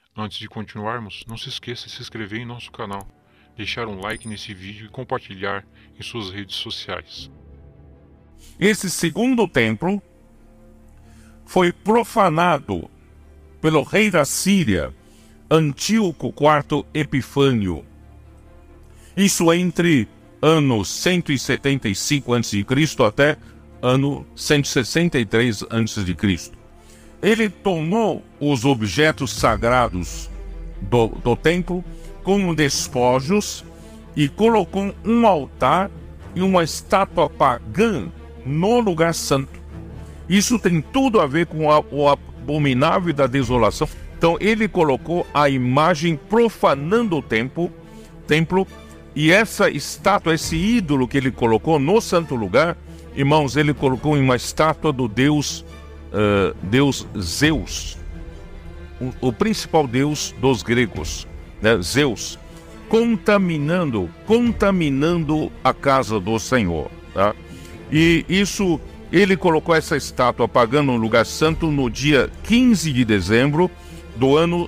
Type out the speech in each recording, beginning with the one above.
Antes de continuarmos, não se esqueça de se inscrever em nosso canal, deixar um like nesse vídeo e compartilhar em suas redes sociais. Esse segundo templo foi profanado pelo rei da Síria, Antíoco IV Epifânio. Isso entre ano 175 a.C. até ano 163 a.C. Ele tomou os objetos sagrados do templo como despojos e colocou um altar e uma estátua pagã no lugar santo. Isso tem tudo a ver com o abominável da desolação. Então ele colocou a imagem profanando o templo, e essa estátua, esse ídolo que ele colocou no santo lugar, irmãos, ele colocou em uma estátua do Deus Zeus, o principal deus dos gregos, né? Zeus, contaminando a casa do Senhor, tá? E isso, ele colocou essa estátua pagã no lugar santo no dia 15 de dezembro do ano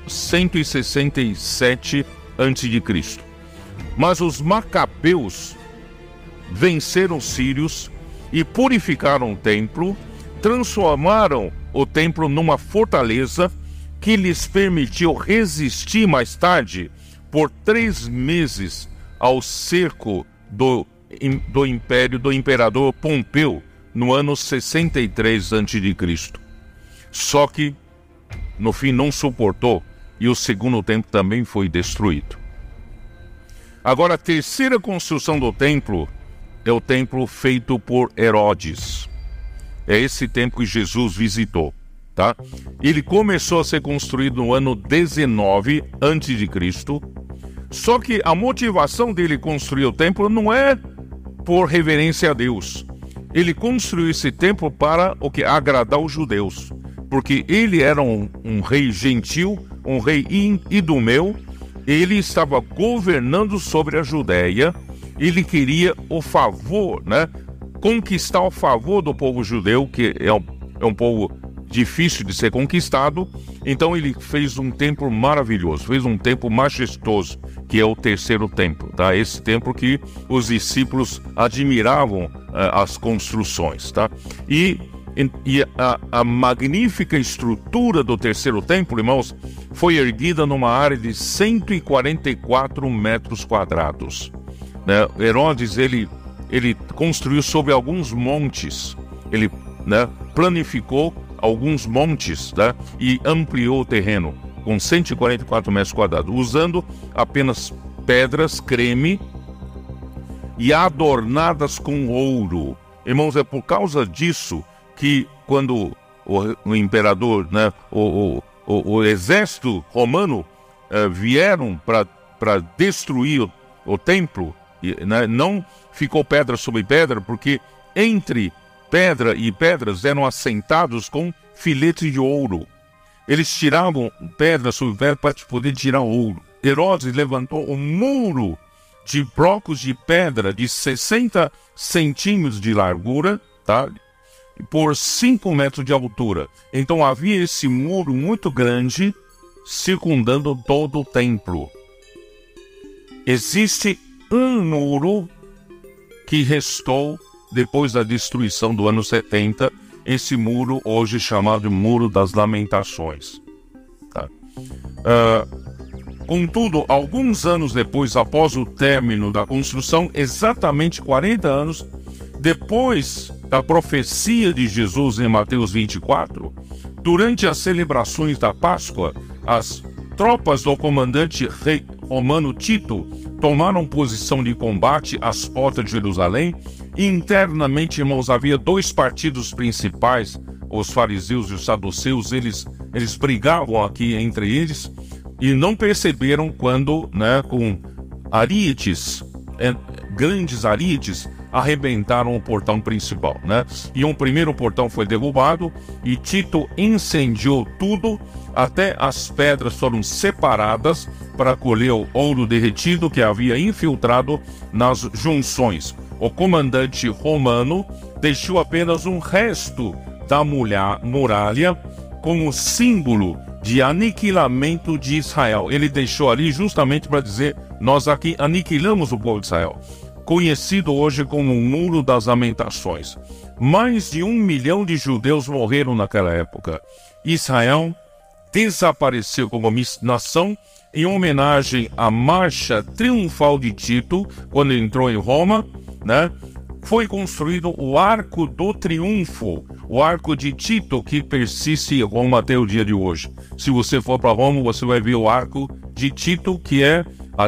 167 a.C. Mas os macabeus venceram os sírios e purificaram o templo, transformaram o templo numa fortaleza que lhes permitiu resistir mais tarde por 3 meses ao cerco do império do imperador Pompeu no ano 63 a.C. Só que no fim não suportou e o segundo templo também foi destruído. Agora, a terceira construção do templo é o templo feito por Herodes. É esse templo que Jesus visitou, tá? Ele começou a ser construído no ano 19 a.C. Só que a motivação dele construir o templo não é por reverência a Deus. Ele construiu esse templo para agradar os judeus, porque ele era um rei gentil, um rei idumeu. Ele estava governando sobre a Judéia. Ele queria o favor, né? Conquistar o favor do povo judeu, que é um povo difícil de ser conquistado. Então ele fez um templo maravilhoso, fez um templo majestoso, que é o terceiro templo, tá? Esse templo que os discípulos admiravam as construções, tá? E a magnífica estrutura do terceiro templo, irmãos, foi erguida numa área de 144 metros quadrados. Né? Herodes, ele construiu sobre alguns montes, ele, né, planificou alguns montes, né, e ampliou o terreno com 144 metros quadrados, usando apenas pedras creme e adornadas com ouro. Irmãos, é por causa disso que quando o imperador, né, o exército romano vieram para destruir o templo, né, não ficou pedra sobre pedra, porque entre pedra e pedras eram assentados com filetes de ouro. Eles tiravam pedra sobre pedra para poder tirar ouro. Herodes levantou um muro de blocos de pedra de 60 centímetros de largura, tá? Por 5 metros de altura. Então havia esse muro muito grande circundando todo o templo. Existe um muro que restou depois da destruição do ano 70, esse muro hoje chamado Muro das Lamentações. Tá? Contudo, alguns anos depois, após o término da construção, exatamente 40 anos depois da profecia de Jesus em Mateus 24, durante as celebrações da Páscoa, as tropas do comandante rei romano Tito tomaram posição de combate às portas de Jerusalém. E internamente, irmãos, havia 2 partidos principais, os fariseus e os saduceus. Eles brigavam aqui entre eles e não perceberam quando, né, com arietes, grandes arietes, arrebentaram o portão principal, né? E um primeiro portão foi derrubado e Tito incendiou tudo, até as pedras foram separadas para colher o ouro derretido que havia infiltrado nas junções. O comandante romano deixou apenas um resto da muralha como símbolo de aniquilamento de Israel. Ele deixou ali justamente para dizer: nós aqui aniquilamos o povo de Israel, conhecido hoje como o Muro das Lamentações. Mais de 1 milhão de judeus morreram naquela época. Israel desapareceu como nação em homenagem à marcha triunfal de Tito, quando entrou em Roma, né? Foi construído o Arco do Triunfo, o Arco de Tito, que persiste em Roma até o dia de hoje. Se você for para Roma, você vai ver o Arco de Tito, que é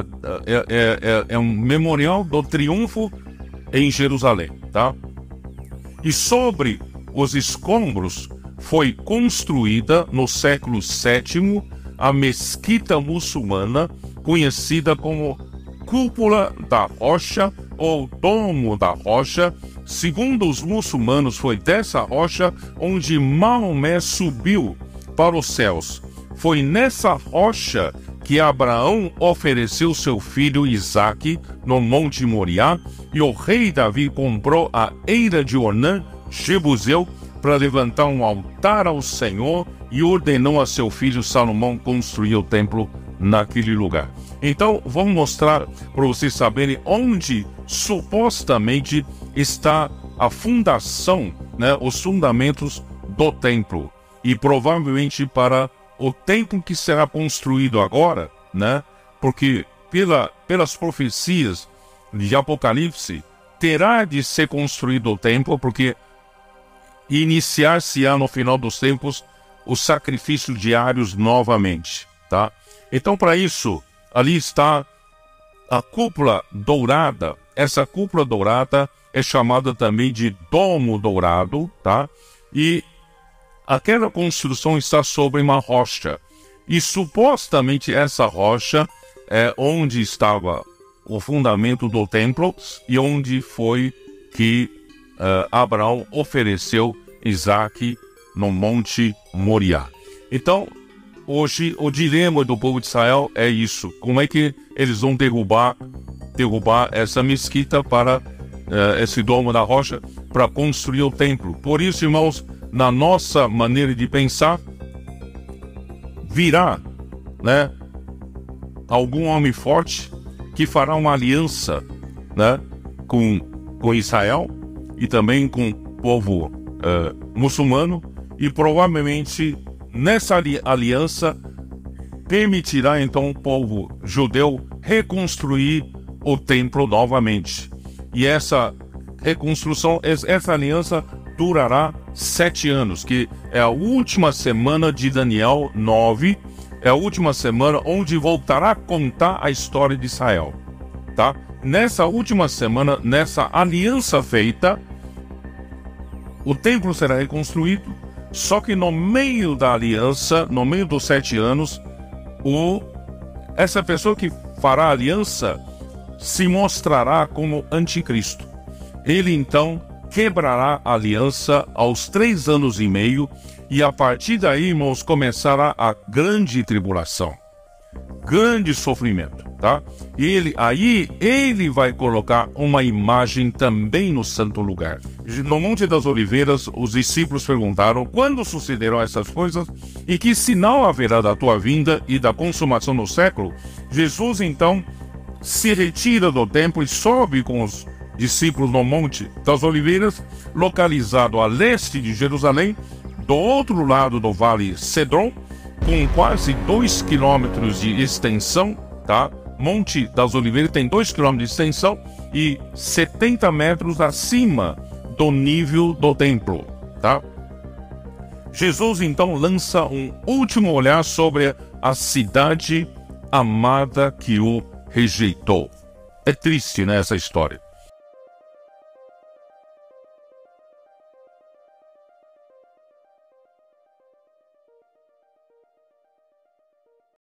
um memorial do triunfo em Jerusalém, tá? E sobre os escombros foi construída no século VII a mesquita muçulmana, conhecida como Cúpula da Rocha ou Domo da Rocha. Segundo os muçulmanos, foi dessa rocha onde Maomé subiu para os céus. Foi nessa rocha que Abraão ofereceu seu filho Isaque no Monte Moriá, e o rei Davi comprou a eira de Ornã, Jebuseu, para levantar um altar ao Senhor, e ordenou a seu filho Salomão construir o templo naquele lugar. Então, vamos mostrar para vocês saberem onde supostamente está a fundação, né, os fundamentos do templo. E provavelmente para o templo que será construído agora, né, porque pelas profecias de Apocalipse, terá de ser construído o templo, porque iniciar-se-á no final dos tempos os sacrifícios diários novamente, tá? Então, para isso, ali está a cúpula dourada. Essa cúpula dourada é chamada também de Domo Dourado, tá? E aquela construção está sobre uma rocha. E supostamente essa rocha é onde estava o fundamento do templo e onde foi que Abraão ofereceu Isaque no Monte Moriá. Então, hoje o dilema do povo de Israel é isso: como é que eles vão derrubar essa mesquita para esse domo da rocha para construir o templo? Por isso, irmãos, na nossa maneira de pensar, virá, né, algum homem forte que fará uma aliança, né, com Israel e também com o povo muçulmano, e provavelmente nessa aliança permitirá então o povo judeu reconstruir o templo novamente. E essa reconstrução, essa aliança durará 7 anos, que é a última semana de Daniel 9, é a última semana onde voltará a contar a história de Israel, tá? Nessa última semana, nessa aliança feita, o templo será reconstruído, só que no meio da aliança, no meio dos 7 anos, essa pessoa que fará a aliança se mostrará como anticristo. Ele então quebrará a aliança aos 3 anos e meio, e a partir daí, irmãos, começará a grande tribulação, grande sofrimento, tá? E ele vai colocar uma imagem também no santo lugar. No Monte das Oliveiras, os discípulos perguntaram: quando sucederão essas coisas e que sinal haverá da tua vinda e da consumação do século? Jesus então se retira do templo e sobe com os discípulos no Monte das Oliveiras, localizado a leste de Jerusalém, do outro lado do Vale Cedron, com quase 2 quilômetros de extensão, tá? Monte das Oliveiras tem 2 quilômetros de extensão e 70 metros acima do nível do templo, tá? Jesus então lança um último olhar sobre a cidade amada que o rejeitou. É triste, né, essa história.